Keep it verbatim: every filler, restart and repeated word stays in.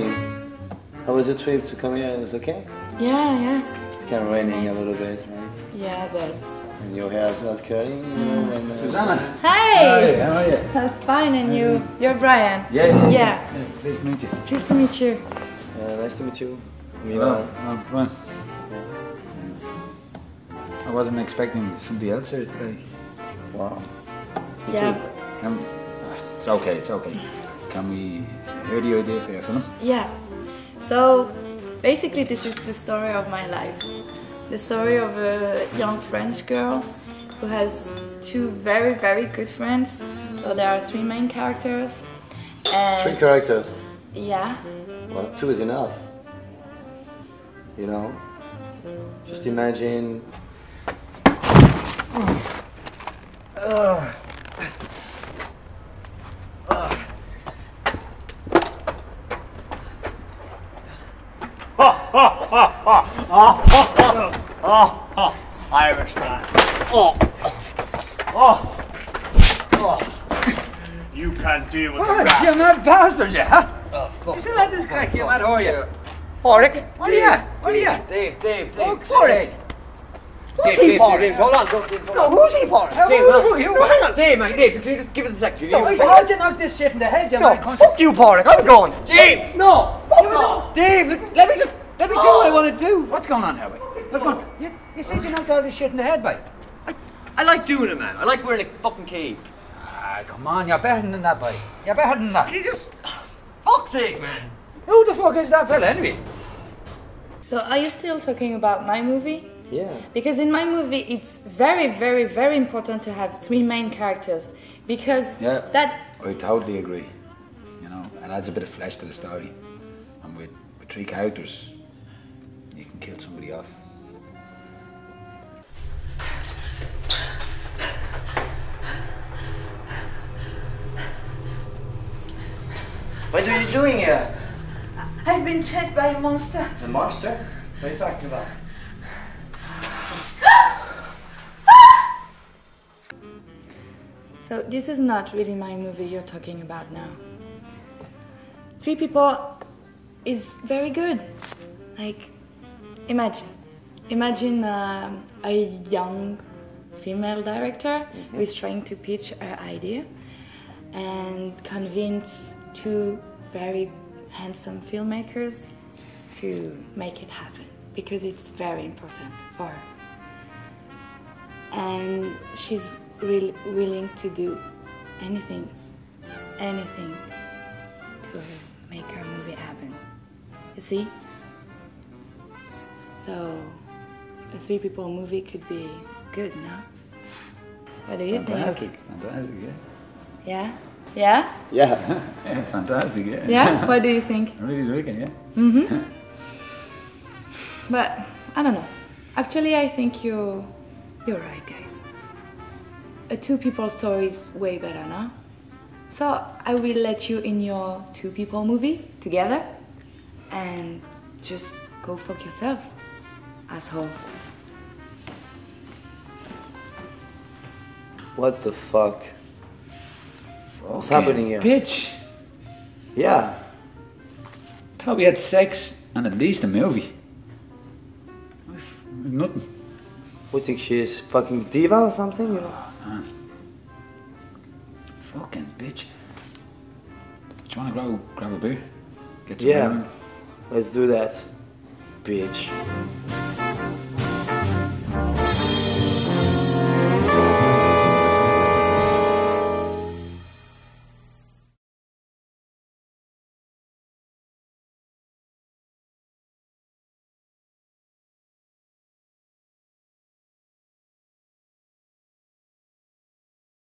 morning. How was the trip to come here? It was okay? Yeah, yeah. It's kind of raining Nice. a little bit, right? Yeah, but... And your hair is not curling, you know, Mm. when, uh, Susanna. Hi! Hi, how are you? I'm fine, and you? You're Brian? Yeah, yeah, Yeah. yeah. Pleased to meet you. Pleased to meet you. Uh, nice to meet you. I'm Oh, Yohann. oh, Brian. I wasn't expecting somebody else here today. Wow. Yeah. Can, it's okay, it's okay. Can we hear the idea for your film? Yeah. So, basically this is the story of my life. The story of a young French girl who has two very, very good friends. So there are three main characters. And Three characters. yeah. Well, two is enough. You know? Just imagine... Uh. Oh, Irishman. Oh, oh, oh. You can't deal with What? the rat. You mad bastard, you, huh? Oh, fuck. You still let this crack you mad, are you? Porrick? What are you? What are you? Dave, Dave, Dave. Oh, Porrick. Who's Dave, he, Dave, Porrick? Dave, hold on, don't, Dave, hold No, on. who's he, Porrick? Hey, Dave, who man. the fuck are you? No, hang on. Dave, man, Dave, can you just give us a sec? You No, need a wait, sec. Why don't you knock this shit in the head, you No, mad cunt? fuck you, Porrick. I'm going. Dave! No, fuck off. Dave, let let me just, let me do what I want to do. What's going on here, mate? What's going on? You, you said you knocked all this shit in the head, mate. I, I like doing it, man. I like wearing a fucking cape. Ah, come on, you're better than that, mate. You're better than that. Can you just... Fuck's sake, man. Who the fuck is that fella, anyway? So are you still talking about my movie? Yeah. Because in my movie it's very, very, very important to have three main characters. Because Yeah. that... I totally agree. You know, it adds a bit of flesh to the story. And with, with three characters, you can kill somebody off. What are you doing here? I've been chased by a monster. The monster? What are you talking about? So this is not really my movie you're talking about now. Three People is very good. Like, imagine, imagine um, a young female director who is trying to pitch her idea and convince two very handsome filmmakers to make it happen because it's very important for her. And she's really willing to do anything, anything to make her movie happen. You see? So, a Three People movie could be good, no? What do you Fantastic, think? fantastic, yeah. Yeah? Yeah? Yeah. Yeah, fantastic, yeah. Yeah? What do you think? I really like it, yeah. Mm-hmm. But, I don't know. Actually, I think you're, you're right, guys. A two people story is way better, no? So I will let you in your two people movie together and just go fuck yourselves, assholes. What the fuck? What's Fucking happening here? Bitch! Yeah. Thought we had sex and at least a movie. We've, we've nothing. What, think she is fucking diva or something, you know? Man. Fucking bitch. Do you want to go grab a beer? Get some Yeah. ramen? Let's do that. Bitch.